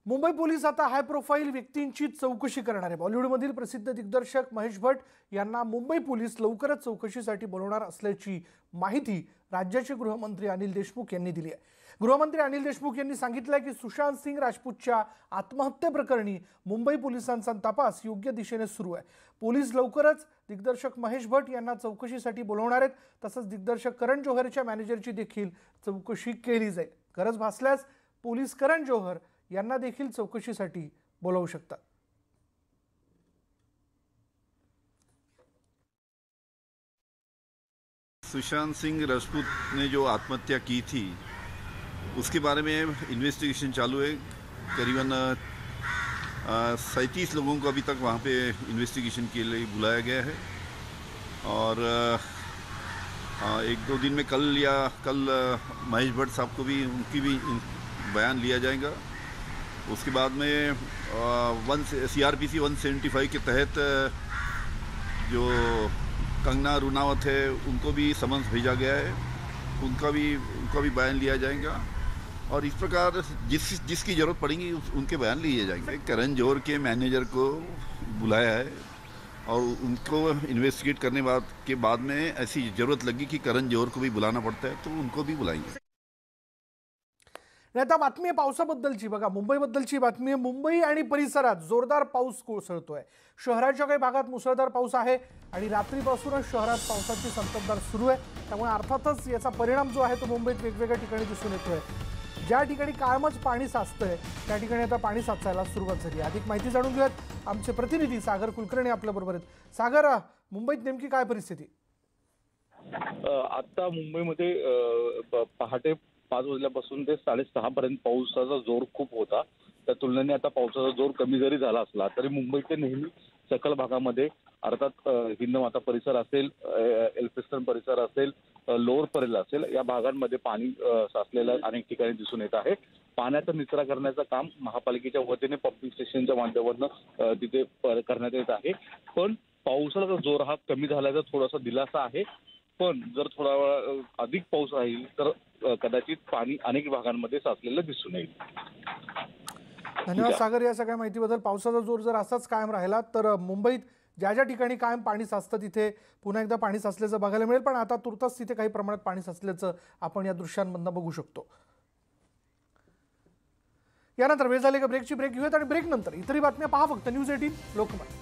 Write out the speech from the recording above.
Mumbai police आता high profile व्यक्तींची चौकशी करणार आहे। बॉलिवूडमधील प्रसिद्ध दिग्दर्शक महेश भट्ट यांना मुंबई पोलीस लवकरच चौकशीसाठी बोलवणार असल्याची माहिती राज्याचे गृहमंत्री अनिल देशमुख यांनी दिली आहे। गृहमंत्री अनिल देशमुख यांनी सांगितलं की सुशांत सिंग राजपूतच्या आत्महत्येप्रकरणी मुंबई पोलिसांचा तपास योग्य दिशेने सुरू आहे। पोलीस लवकरच दिग्दर्शक महेश भट्ट यांना चौकशीसाठी बोलवणार आहेत। तसंच दिग्दर्शक करण जोहरच्या मॅनेजरची देखील चौकशी केली जाईल। गरज भासल्यास पोलीस करण जोहर यांना देखील चौकशीसाठी बोलवू शकतात। सुशांत सिंह राजपूत ने जो आत्महत्या की थी उसके बारे में इन्वेस्टिगेशन चालू है। करीबन 37 लोगों को अभी तक वहाँ पे इन्वेस्टिगेशन के लिए बुलाया गया है और एक दो दिन में कल महेश भट्ट साहब को भी उनकी भी बयान लिया जाएगा। उसके बाद में CRPC 175 के तहत जो कंगना रुनावत है उनको भी समन्स भेजा गया है। उनका भी बयान लिया जाएगा और इस प्रकार जिसकी ज़रूरत पड़ेगी उनके बयान लिए जाएंगे। करण जोहर के मैनेजर को बुलाया है और उनको इन्वेस्टिगेट करने के बाद में ऐसी ज़रूरत लगी कि करण जोहर को भी बुलाना पड़ता है तो उनको भी बुलाएंगे। आता बातमी आहे पावसाबद्दलची। बघा, मुंबईबद्दलची बातमी आहे। मुंबई आणि परिसरात जोरदार पाऊस कोसळतोय। शहराच्या काही भागात मुसळधार पाऊस आहे आणि रात्रीपासूनच शहरात पावसाची संततधार सुरू आहे। त्यामुळे अर्थातच याचा परिणाम जो आहे तो मुंबईत वेगवेगळ्या ठिकाणी दिसून येतोय। ज्या ठिकाणी कायमच पाणी साचतंय त्या ठिकाणी आता पाणी साचायला सुरुवात झाली। अधिक माहिती जाणून घेऊयात। आमचे प्रतिनिधी सागर कुलकर्णी आपल्या बरोबर आहेत। सागर, मुंबईत नेमकी काय परिस्थिती? आता मुंबईमध्ये पहाटे 5 वाजल्यापासून ते 6:30 पर्यंत पावसाचा जोर खूप होता। त्या तुलनेने आता पावसाचा जोर कमी जरी झाला असला तरी मुंबईच्या नेहमी सखल भागामध्ये अर्थात हिंदमाता परिसर असेल, एल्फिस्टन परिसर असेल, लोअर परेल असेल, या भागांमध्ये पाणी साचलेलं अनेक ठिकाणी दिसून येत आहे। पाण्याचा निचरा करण्याचं काम महापालिकेच्या वतीने पंपिंग स्टेशनच्या माध्यमातून तिथे करण्यात येत आहे। पण पावसाचा जोर हा कमी झाल्याचा थोडासा दिलासा आहे। पण जर थोडा वेळ अधिक पाऊस राहील तर कदाचित पाणी अनेक भागांमध्ये साचलेलं दिसून येईल। धन्यवाद सागर या सगळ्या माहितीबद्दल। पावसाचा जोर जर असाच कायम राहिला तर मुंबईत ज्या ज्या ठिकाणी कायम पाणी साचतं तिथे पुन्हा एकदा पाणी साचल्याचं बघायला मिळेल। पण आता तुर्तास तिथे काही प्रमाणात पाणी साचल्याचं आपण या दृश्यांमधून बघू शकतो। यानंतर वेळ झाली का ब्रेकची। ब्रेक घेऊयात आणि ब्रेक नंतर इतरही बातम्या पहा फक्त न्यूज 18 लोकमत।